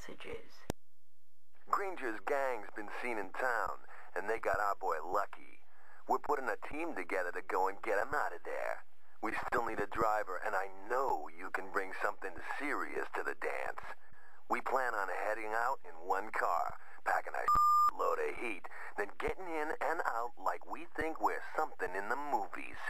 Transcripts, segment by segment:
messages. Granger's gang's been seen in town, and they got our boy lucky. We're putting a team together to go and get him out of there. We still need a driver, and I know you can bring something serious to the dance. We plan on heading out in one car, packing a load of heat, then getting in and out like we think we're something in the movies.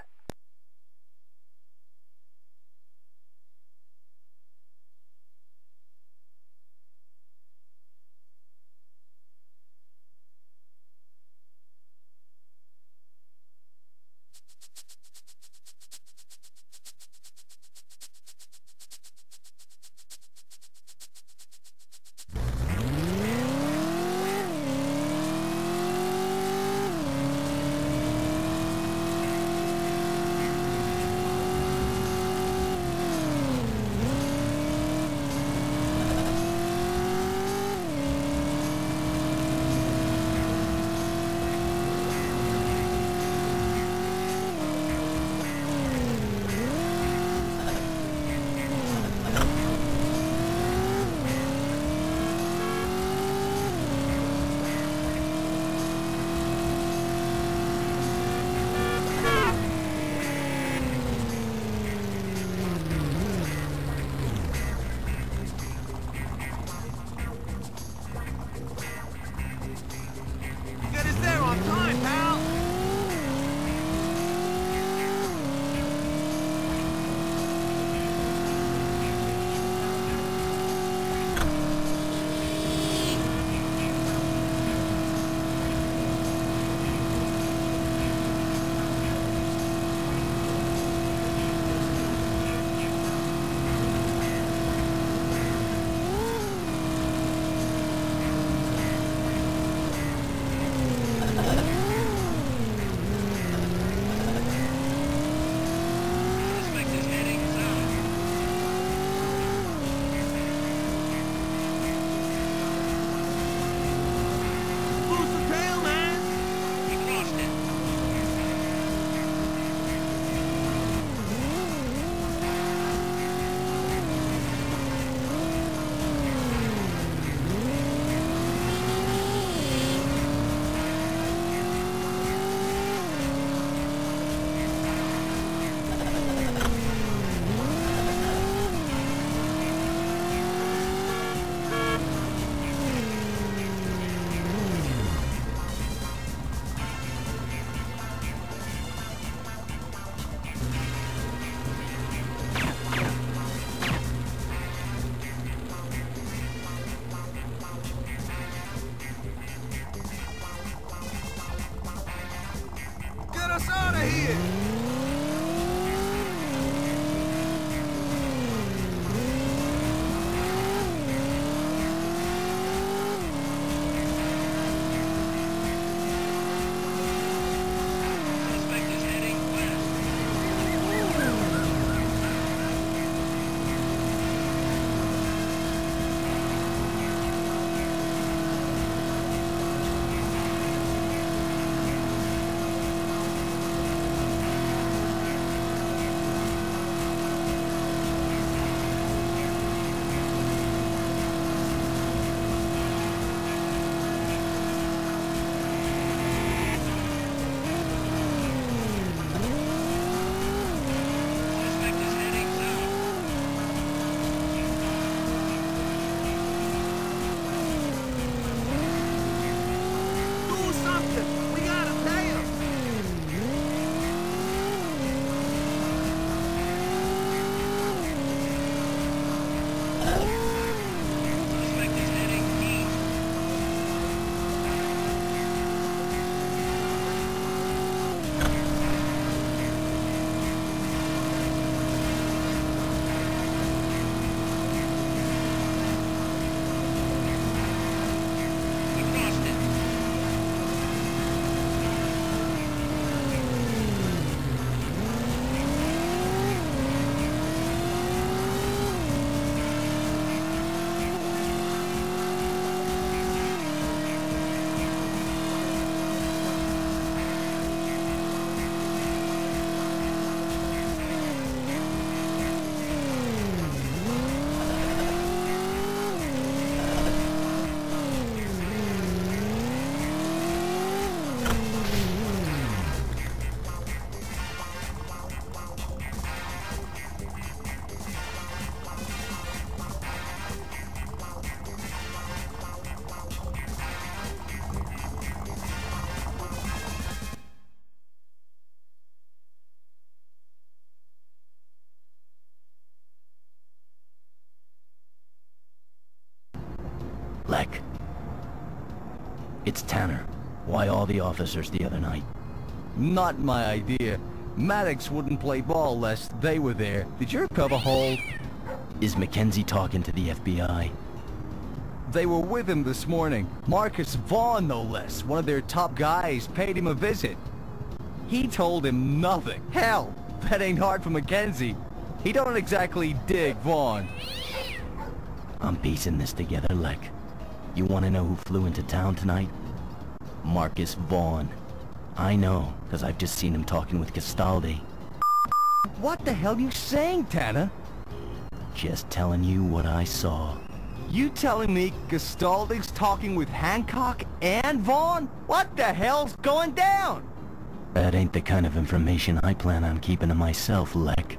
Lek. It's Tanner. Why all the officers the other night? Not my idea. Maddox wouldn't play ball lest they were there. Did your cover hold? Is Mackenzie talking to the FBI? They were with him this morning. Marcus Vaughn, no less. One of their top guys paid him a visit. He told him nothing. Hell, that ain't hard for Mackenzie. He don't exactly dig Vaughn. I'm piecing this together, Lek. You want to know who flew into town tonight? Marcus Vaughn. I know, because I've just seen him talking with Castaldi. What the hell you saying, Tanner? Just telling you what I saw. You telling me Castaldi's talking with Hancock and Vaughn? What the hell's going down? That ain't the kind of information I plan on keeping to myself, Lek.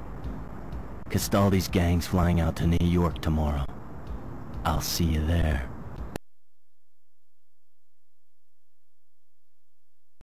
Castaldi's gang's flying out to New York tomorrow. I'll see you there.